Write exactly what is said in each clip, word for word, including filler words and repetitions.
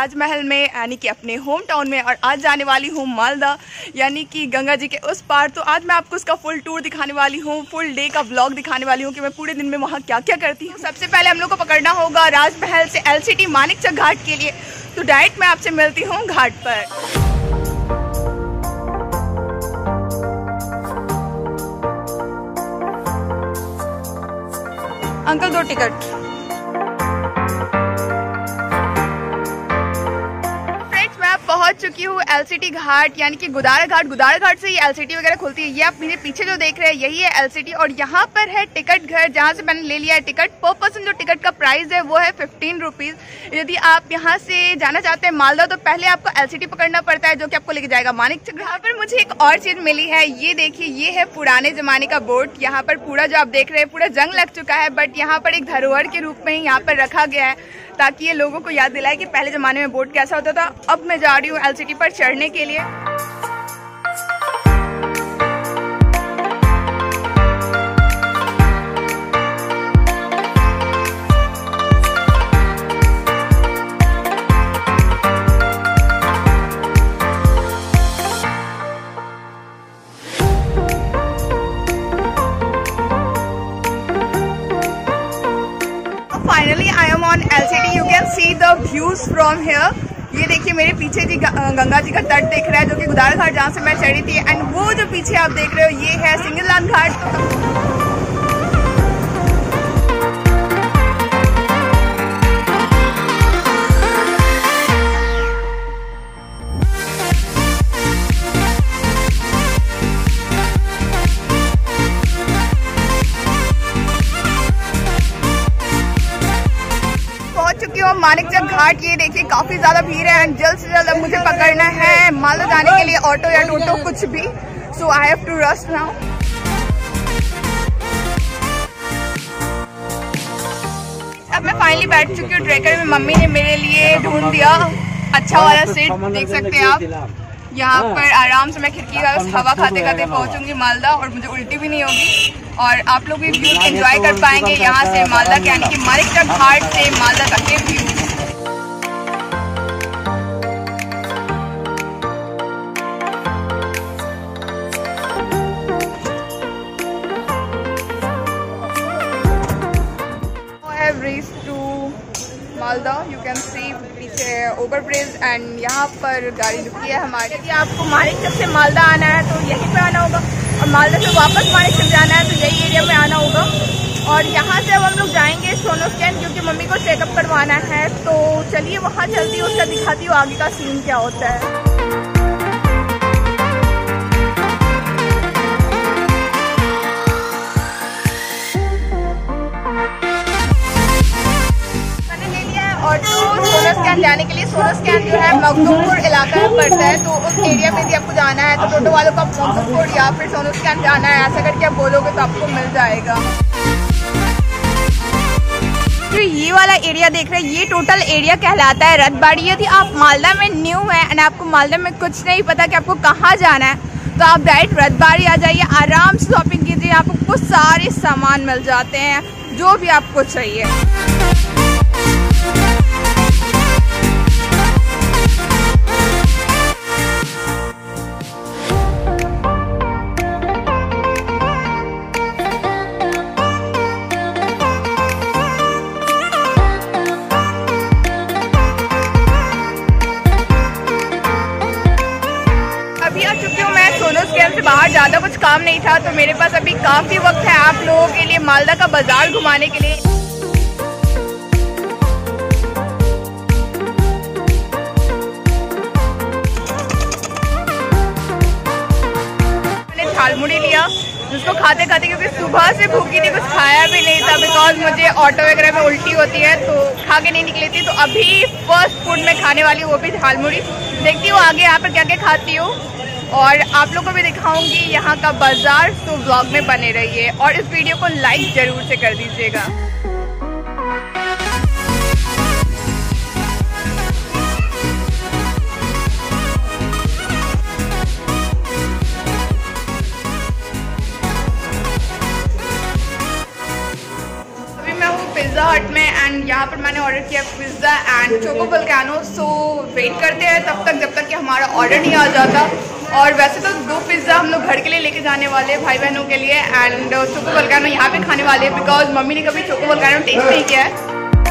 राजमहल में यानी कि अपने होम टाउन में, और आज जाने वाली हूँ मालदा यानी कि गंगा जी के उस पार। तो आज मैं आपको उसका फुल टूर दिखाने वाली हूँ, फुल डे का व्लॉग दिखाने वाली हूँ कि मैं पूरे दिन में वहाँ क्या क्या करती हूँ। सबसे पहले हम लोग को पकड़ना होगा राजमहल से एलसीटी मानिकचक घाट के लिए। तो डायरेक्ट मैं आपसे मिलती हूँ घाट पर। अंकल दो टिकट। पहुंच चुकी हूँ एलसीटी घाट यानी कि गुदारा घाट। गुदारा घाट से ये एलसीटी वगैरह खुलती है। ये आप मेरे पीछे जो देख रहे हैं यही है एलसीटी, और यहाँ पर है टिकट घर जहाँ से मैंने ले लिया है टिकट। पर पर्सन जो टिकट का प्राइस है वो है फिफ्टीन रुपीज़। यदि आप यहाँ से जाना चाहते हैं मालदा तो पहले आपको एलसीटी पकड़ना पड़ता है जो कि आपको लेके जाएगा मानिकचक। यहाँ पर मुझे एक और चीज़ मिली है, ये देखिए, ये है पुराने ज़माने का बोट। यहाँ पर पूरा जो आप देख रहे हैं पूरा जंग लग चुका है, बट यहाँ पर एक धरोहर के रूप में ही यहाँ पर रखा गया है ताकि ये लोगों को याद दिलाए कि पहले ज़माने में बोट कैसा होता था। अब मैं जा रही हूँ एलसीटी पर चढ़ने के लिए। Finally, I am on L C D. You can see the views from here. ये देखिए मेरे पीछे जी गंगा जी का तट देख रहा है जो कि गुदारा घाट जहाँ से मैं चढ़ी थी। एंड वो जो पीछे आप देख रहे हो ये है सिंगललान घाट। मानिकचक घाट, ये देखिए काफी ज्यादा भीड़ है एंड जल्द से जल्द अब मुझे पकड़ना है मालदा जाने के लिए ऑटो या टोटो कुछ भी। So I have to rush now. अब मैं फाइनली बैठ चुकी हूँ ट्रैकर में। मम्मी ने मेरे लिए ढूंढ दिया अच्छा वाला सीट, देख सकते हैं आप। यहाँ पर आराम से मैं खिड़की का हवा खाते खाते पहुँचूंगी मालदा और मुझे उल्टी भी नहीं होगी, और आप लोग भी व्यू एंजॉय कर पाएंगे यहाँ से मालदा के, यानी कि मानिकचक घाट से मालदा तक के view. I have reached to Malda, you can see पीछे ओवर ब्रिज एंड यहाँ पर गाड़ी रुकी है हमारी। यदि आपको मानिकचक से मालदा आना है तो यहीं पे आना होगा, और मालदा से वापस मानिकचक जाना है तो यही एरिया में आना होगा। और यहाँ से अब हम लोग जाएंगे सोनो स्कैन क्योंकि मम्मी को चेकअप करवाना है। तो चलिए वहाँ चलती हूँ, उसका दिखाती हूँ आगे का सीन क्या होता है। सोनो स्कैन जाने के लिए, सोनो स्कैन जो है मखदूमपुर इलाका में पड़ता है, तो उस एरिया में भी आपको जाना है। तो टोटो वालों को मखदूमपुर या फिर सोनो स्कैन जाना है ऐसा करके आप बोलोगे तो आपको मिल जाएगा। तो ये वाला एरिया देख रहे हैं, ये टोटल एरिया कहलाता है रथबाड़ी। यदि आप मालदा में न्यू हैं और आपको मालदा में कुछ नहीं पता कि आपको कहाँ जाना है तो आप डायरेक्ट रथबाड़ी आ जाइए, आराम से शॉपिंग कीजिए। आपको सारे सामान मिल जाते हैं जो भी आपको चाहिए। बाहर ज़्यादा कुछ काम नहीं था तो मेरे पास अभी काफ़ी वक्त है आप लोगों के लिए मालदा का बाजार घुमाने के लिए। मैंने झालमुड़ी लिया जिसको खाते खाते, क्योंकि सुबह से भूखी थी, कुछ खाया भी नहीं था बिकॉज मुझे ऑटो वगैरह में उल्टी होती है तो खा के नहीं निकली थी। तो अभी फर्स्ट फूड में खाने वाली वो भी झालमुड़ी। देखती हूँ आगे यहाँ पर क्या क्या खाती हूँ और आप लोगों को भी दिखाऊंगी यहाँ का बाजार। तो व्लॉग में बने रहिए और इस वीडियो को लाइक जरूर से कर दीजिएगा। पिज़्ज़ा हट में एंड यहाँ यहाँ पर मैंने ऑर्डर किया pizza and choco volcano. So wait करते हैं तब तक जब तक कि हमारा ऑर्डर नहीं आ जाता। और वैसे तो दो पिज़्ज़ा हम लोग घर के लिए लेके जाने वाले हैं भाई बहनों के लिए, एंड चोको वोल्केनो यहाँ पे खाने वाले हैं बिकॉज मम्मी ने कभी चोको वोल्केनो टेस्ट नहीं किया है।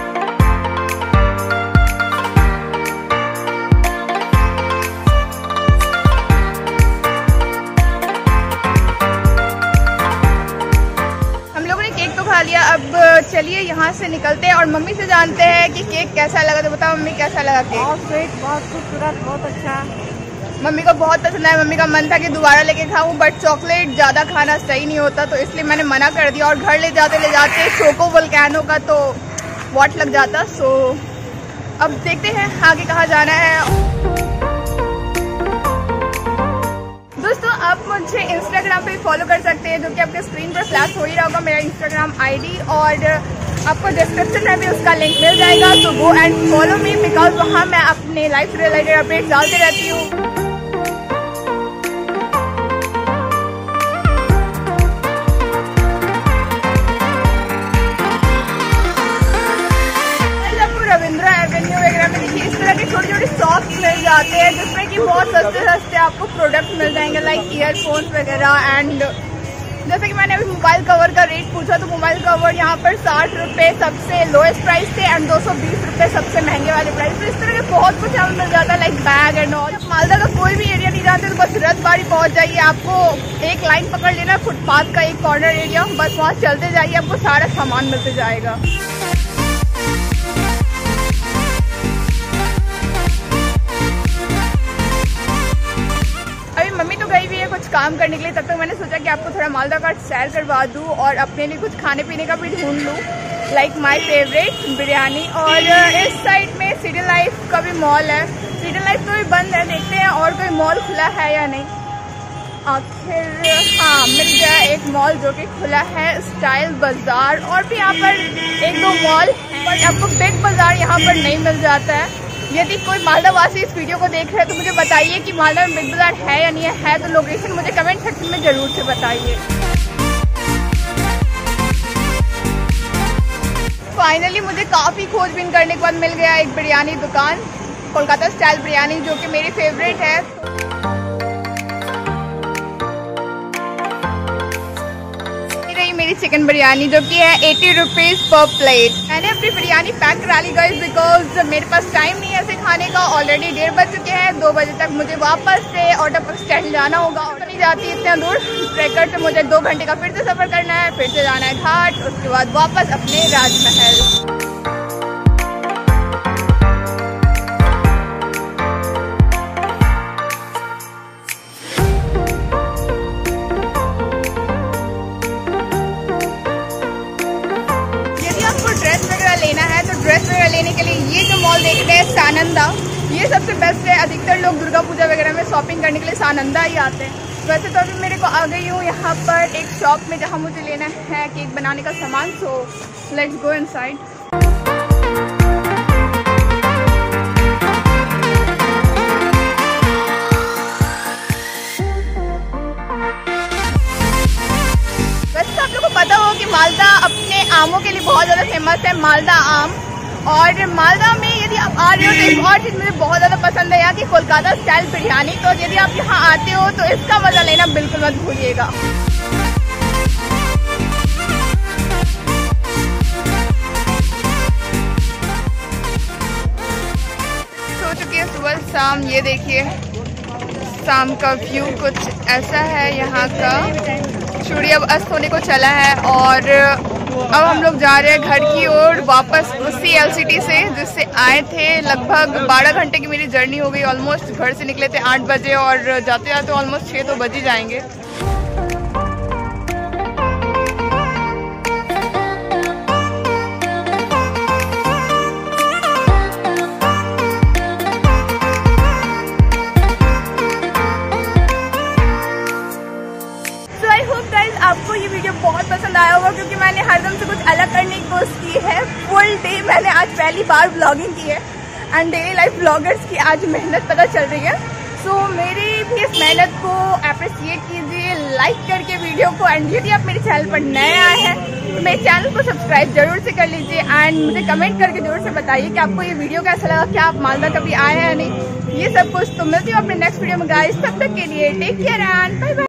लिया। अब चलिए यहाँ से निकलते हैं और मम्मी से जानते हैं कि केक कैसा लगा। तो बताओ मम्मी कैसा लगा केक? बहुत स्वीट, बहुत खूबसूरत, बहुत अच्छा। मम्मी को बहुत पसंद आया। मम्मी का मन था कि दोबारा लेके खाऊं, बट चॉकलेट ज़्यादा खाना सही नहीं होता तो इसलिए मैंने मना कर दिया। और घर ले जाते ले जाते चोको वोल्केनो का तो वॉट लग जाता। सो अब देखते हैं आगे कहाँ जाना है। दोस्तों आप मुझे इंस्टाग्राम पे फॉलो कर सकते हैं जो कि आपके स्क्रीन पर फ्लैश हो ही रहा होगा मेरा इंस्टाग्राम आईडी, और आपको डिस्क्रिप्शन में भी उसका लिंक मिल जाएगा। तो go and follow me because वहाँ मैं अपने लाइफ से रिलेटेड अपडेट डालते रहती हूँ। रविंद्रा एवेन्यू वगैरह में देखिए इस तरह के छोटे छोटे शॉप्स मिल जाते हैं जिसमें कि बहुत सस्ते सस्ते आपको प्रोडक्ट मिल जाएंगे लाइक ईयरफोन्स वगैरह। एंड जैसे कि मैंने अभी मोबाइल कवर का रेट पूछा तो मोबाइल कवर यहाँ पर साठ रुपये सबसे लोएस्ट प्राइस थे एंड दो सौ बीस रुपये सबसे महंगे वाले प्राइस। तो इस तरह के बहुत कुछ यहाँ मिल जाता है like bag and all. Malda का कोई भी एरिया नहीं जानते तो बस रथबाड़ी पहुँच जाइए। आपको एक लाइन पकड़ लेना फुटपाथ का एक कॉर्नर एरिया, बस वहाँ चलते जाइए आपको सारा सामान मिलते जाएगा। मम्मी तो गई हुई है कुछ काम करने के लिए, तब तक मैंने सोचा कि आपको थोड़ा मालदा घाट सैर करवा दूँ और अपने लिए कुछ खाने पीने का भी ढूंढ लूँ लाइक माय फेवरेट बिरयानी। और इस साइड में सिटी लाइफ का भी मॉल है। सिटी लाइफ तो भी बंद है, देखते हैं और कोई मॉल खुला है या नहीं। आखिर हाँ मिल गया एक मॉल जो कि खुला है, स्टाइल बाजार। और भी यहाँ पर एक दो मॉल है बट आपको बिग बाजार यहाँ पर नहीं मिल जाता है। यदि कोई मालदा वासी इस वीडियो को देख रहे हैं तो मुझे बताइए कि मालदा में बिग बाजार है या नहीं है, है तो लोकेशन मुझे कमेंट सेक्शन में जरूर से बताइए। फाइनली मुझे काफ़ी खोजबीन करने के बाद मिल गया एक बिरयानी दुकान, कोलकाता स्टाइल बिरयानी जो कि मेरी फेवरेट है। मेरी चिकन बिरयानी जो कि है अस्सी रुपीस पर प्लेट। मैंने अपनी बिरयानी पैक करा ली गाइस बिकॉज मेरे पास टाइम नहीं है ऐसे खाने का। ऑलरेडी डेढ़ बज चुके हैं, दो बजे तक मुझे वापस से ऑटो बस स्टैंड जाना होगा। ऑटो नहीं जाती इतना दूर, ट्रैकर से मुझे दो घंटे का फिर से सफ़र करना है, फिर से जाना है घाट, उसके बाद वापस अपने राजमहल। ड्रेस वगैरह लेने के लिए ये जो मॉल देख रहे हैं सानंदा, ये सबसे बेस्ट है। अधिकतर लोग दुर्गा पूजा वगैरह में शॉपिंग करने के लिए सानंदा ही आते हैं। वैसे तो अभी मेरे को आ गई हूँ यहाँ पर एक शॉप में जहाँ मुझे लेना है केक बनाने का सामान। So let's go inside. वैसे तो आप लोगों को पता हो कि मालदा अपने आमों के लिए बहुत ज़्यादा फेमस है, मालदा आम। और मालदा में यदि आप आ रहे हो तो एक और चीज़ मुझे बहुत ज़्यादा पसंद है यहाँ की कोलकाता स्टाइल बिरयानी। तो यदि आप यहाँ आते हो तो इसका मज़ा लेना बिल्कुल मत भूलिएगा। सो चुकी है सुबह शाम, ये देखिए शाम का व्यू कुछ ऐसा है यहाँ का। सूर्य अब अस्त होने को चला है और अब हम लोग जा रहे हैं घर की ओर वापस उसी एलसीटी से जिससे आए थे। लगभग बारह घंटे की मेरी जर्नी हो गई ऑलमोस्ट। घर से निकले थे आठ बजे और जाते जाते ऑलमोस्ट छः तो बज ही जाएंगे। आपको ये वीडियो बहुत पसंद आया होगा क्योंकि मैंने हरदम से कुछ अलग करने की कोशिश की है। फुल डे मैंने आज पहली बार व्लॉगिंग की है एंड डेली लाइफ व्लॉगर्स की आज मेहनत पता चल रही है। सो so, मेरी भी इस मेहनत को अप्रिशिएट कीजिए लाइक करके वीडियो को। एंड यदि आप मेरे चैनल पर नए आए हैं तो मेरे चैनल को सब्सक्राइब जरूर से कर लीजिए एंड मुझे कमेंट करके जरूर से बताइए कि आपको ये वीडियो कैसा लगा, क्या आप मालदा कभी आए हैं या नहीं, ये सब कुछ। तो मिलती हूँ अपने नेक्स्ट वीडियो में गाइस, तब तक के लिए take care and bye bye.